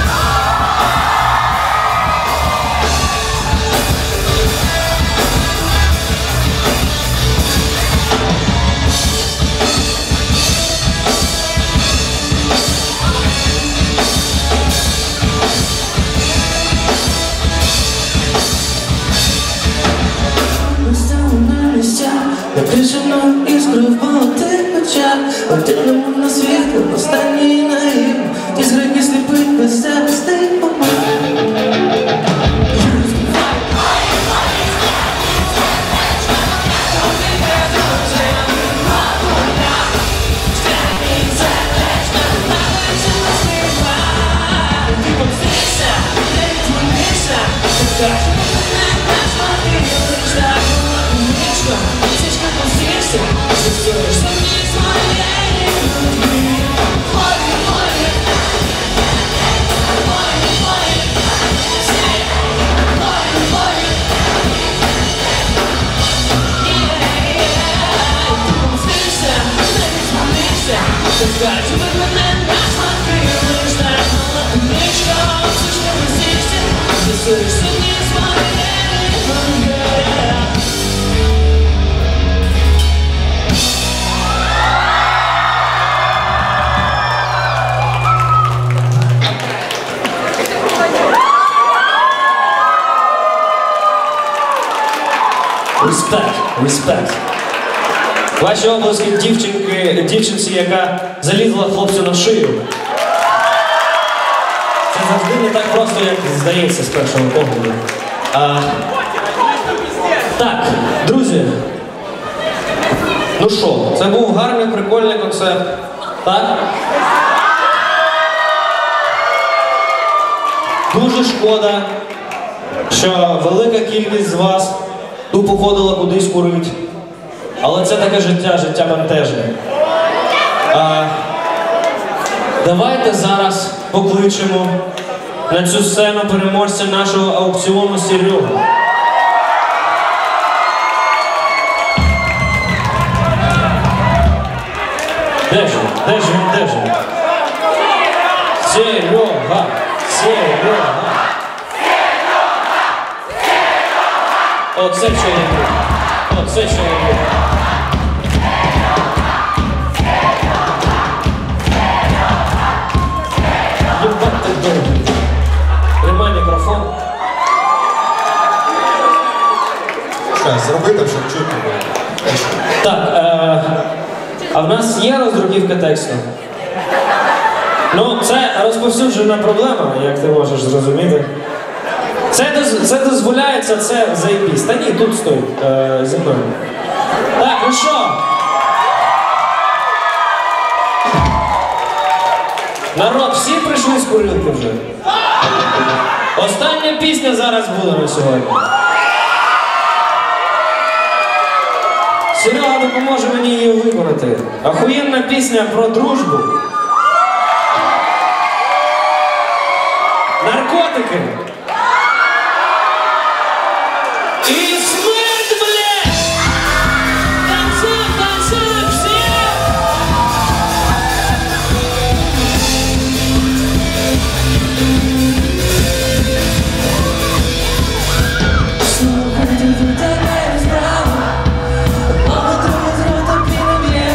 Напишено іскру в болотих очах, одягнемо на світло, останній наїв, ті згрені сліпить без захистий помах. Ти помстишся, ти відмінишся, ти кажеш, мене на шматки, лиш так мишка, січка посівся, ти стоїшся мені з моєї руки. Мої, мої, мої, мої, всі, мої, мої. Ти помстишся, ти відмінишся, ти кажеш, мене на шматки, лиш так мишка, січка посівся, ти стоїшся мені з моєї руки. Респект, респект. Ваші обласки дівчинки, дівчинці, яка залізла хлопцю на шию. Це завжди не так просто, як здається з першого погляду. А, так, друзі. Ну що, це був гарний, прикольний концерт. Так? Дуже шкода, що велика кількість з вас тупо ходила кудись курить. Але це таке життя, життя бентежне. А, давайте зараз покличемо на цю сцену переможця нашого аукціону Серегу. Де ж він? Де ж він? Де ж він? Серега! Серега! Оце що я люблю. Оце що я люблю. Єбать ти довгий. Тримай мікрофон. Що, зроби так, щоб чутно було. Так, е, а в нас є роздруківка тексту? Ну, це розповсюджена проблема, як ти можеш зрозуміти. Це, доз, це дозволяється, це заєбісь. Та ні, тут стой, е, зі мною. Так, ну що? Народ, всі прийшли з курилки вже? Остання пісня зараз буде на сьогодні. Серега допоможе мені її виконати. Охуєнна пісня про дружбу. Наркотики. І смерть, блядь! Танцуй, танцуй, всі! Слухайте, ви така справа. Мама друга зрота піноб'є.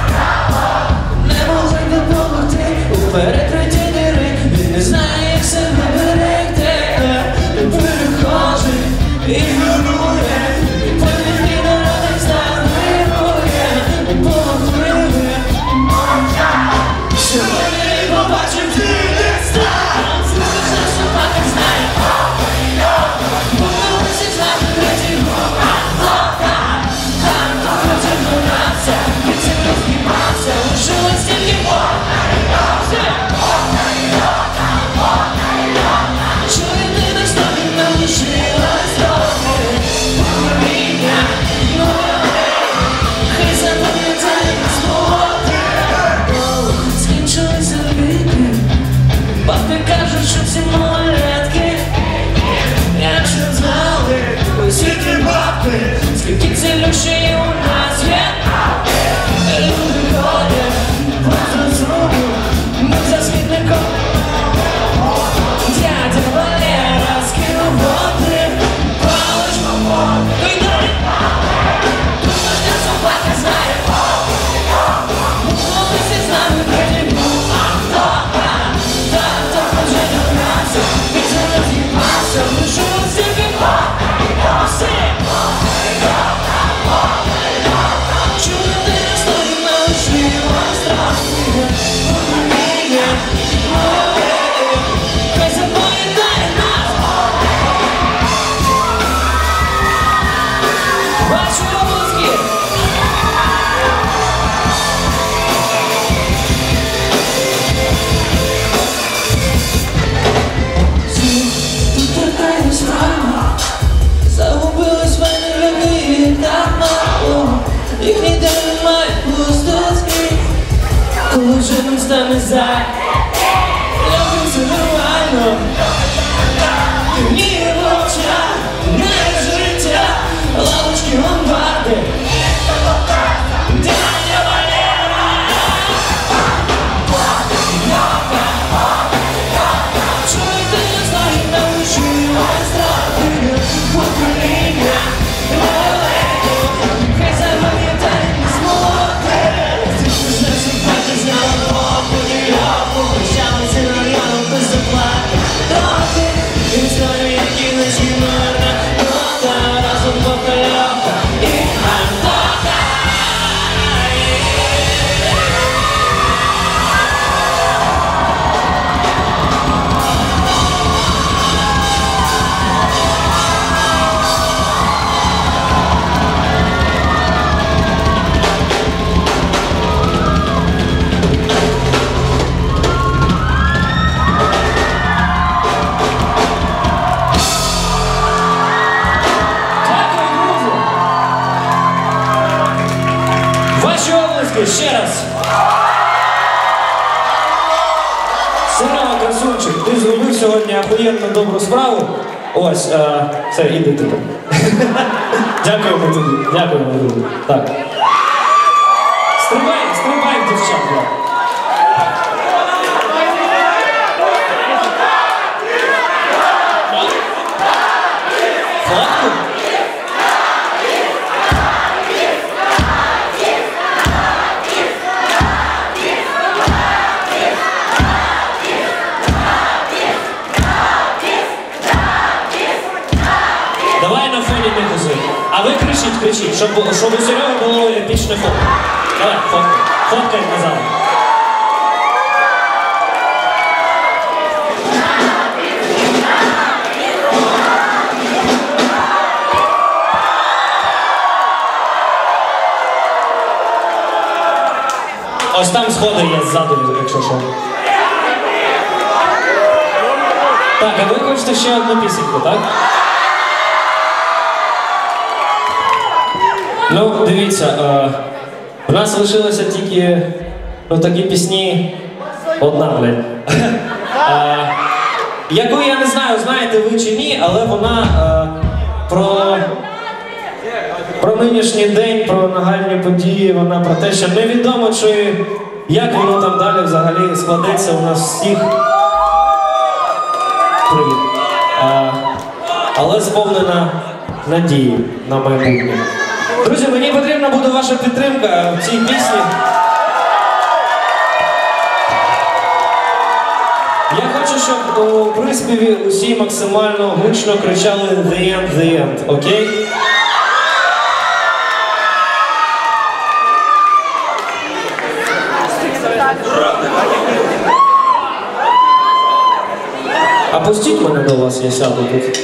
Не могли допомогти у перекритті дири. Він не знає, як себе берегти. Він перехожий, ігнорує. І повільні народи загирує. Помогли ви. Сьогодні я побачив ти не став. Слухай, що собака знає. Повернувся з нами третій гора. Там потім донався. Від цим розгибався. Лишилось тільки чує ти на столі, не лишилось трохи. Покоління нове. Хай запам'ятає згоди. Скінчилися віки. Бабки кажуть, що всі малолетки. Якщо знали усі ті бабки, скільки цілющої у нас є. Люди ходять просто з руку, ми за смітником. Дядя Валера скинув води, палич мамон, то й далі. Тут кожна собака знає. Хлопці з нами третій був. Та-та, та-та, вже догрався. Він же роз'їбався, лишилось тільки всі. Чую, ти на столі, не лишилось трохи. Покоління нове. Хай запам'ятає нас. Ваші обласки. Тут така справа. Загубились в мене люди, їх так мало. Їх ніде немає, просто змій. Коли вже не стане за. Любим все нормально. Ні мовча, не життя. Лавочки, ломбарди. Дядя Валера. Чує ти не знає, не лишилось трохи. Покоління нове. Хай запам'ятає не змоги. Кожна собака знала боку, і його прощалися на району без заплати. Трохи історії, які не згинують. Нота разом покольовка і Антоха. Дякую, друзі! Ваші обласки ще раз! Серега, красунчик, ти зробив сьогодні охуєнно добру справу. Ось, е, все, іди ти. Дякуємо тобі, дякуємо, друзі. Так. Стрибай, стрибай, дівчатка. щоб, щоб у Сереги було епічне фото. Давай, фоткай. Фоткай назад. Ось там сходи є ззаду, якщо що. Так, а ви хочете ще одну пісеньку, так? Ну, дивіться, е, у нас лишилося тільки, ну, такі пісні, одна, блядь. Е, яку я не знаю, знаєте ви чи ні, але вона е, про, про нинішній день, про нагальні події, вона про те, що невідомо, чи як воно там далі взагалі складеться у нас всіх. Привіт. Е, але сповнена надії на майбутнє. Друзі, мені потрібна буде ваша підтримка в цій пісні. Я хочу, щоб у приспіві усі максимально гучно кричали «The end, the end», окей? А пустіть мене до вас, я сяду тут.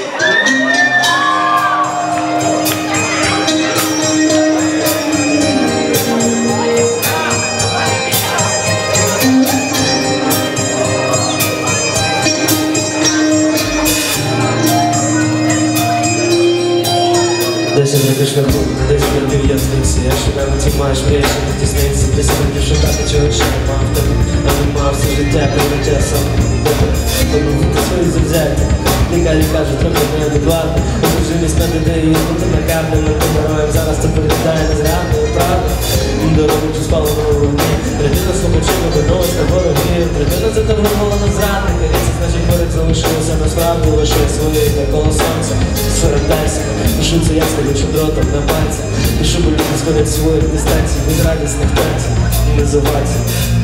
Десь я на шляху, десь прийду я звідси. Я шукаю, ти маєш мрії, що не здійсниться. Десь я шукати, чого ще не мав тебе. Я не мав все життя, прийняття сам тебе. Поновити свої завзяття. Лікарі кажуть, трохи неадекватно. Одруженість на дітей, і бути на карти. Ми помираємо, зараз це виглядає незрядною, правда? Дорогу чи спала на вогні. Третина слухачами вернулась на ворогів. Третина затаврувала на зрадника. І це значить, поряд залишилося насправді лише своє коло сонця. Сородайся, пишу це я скажу дротом на пальці. Пишу, бо люди сходять своїх дистанцій. Безрадісних танців і називаються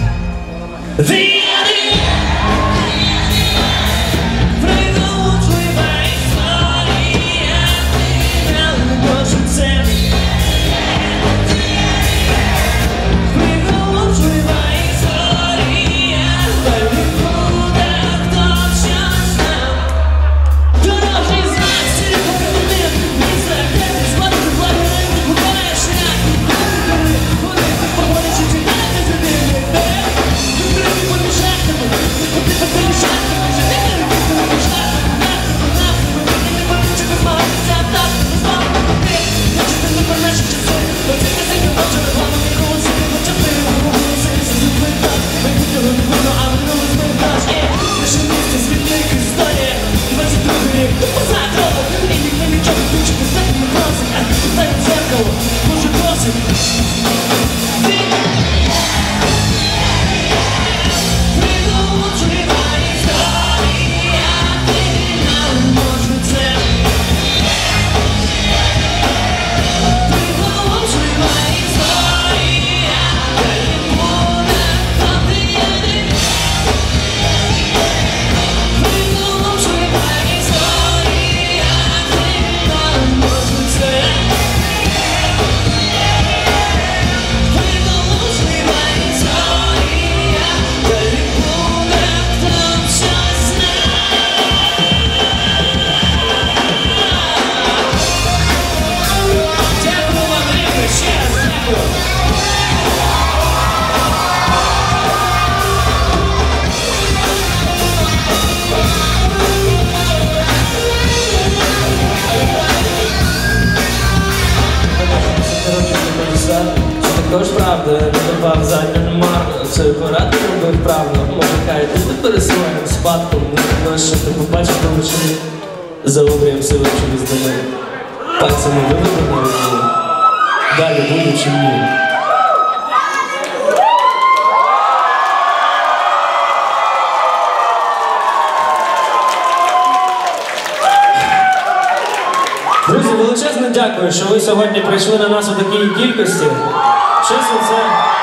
також правда, не давав задню марку. Це порад не робив правно. Може, хай ти пересуваєм спадком. Не що ти побачиш на вечері. За обрієм сили через до мене. Пальцями виведу на вікні. Далі буду чи ні. Друзі, величезне дякую, що ви сьогодні прийшли на нас у такій кількості. Чесно, це,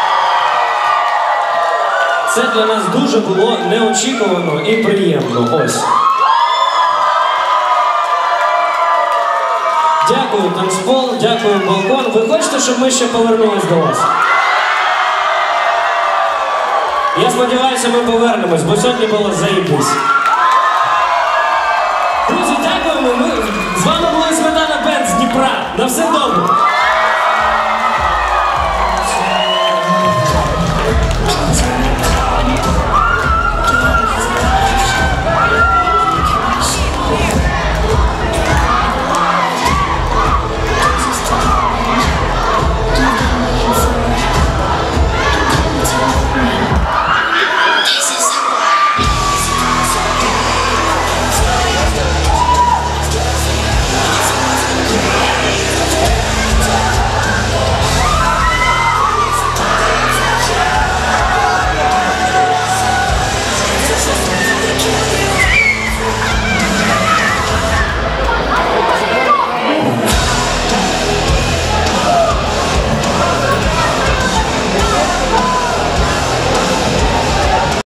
це для нас дуже було неочікувано і приємно. Ось. Дякую, танцпол, дякую, балкон. Ви хочете, щоб ми ще повернулись до вас? Я сподіваюся, ми повернемось, бо сьогодні було заєбись.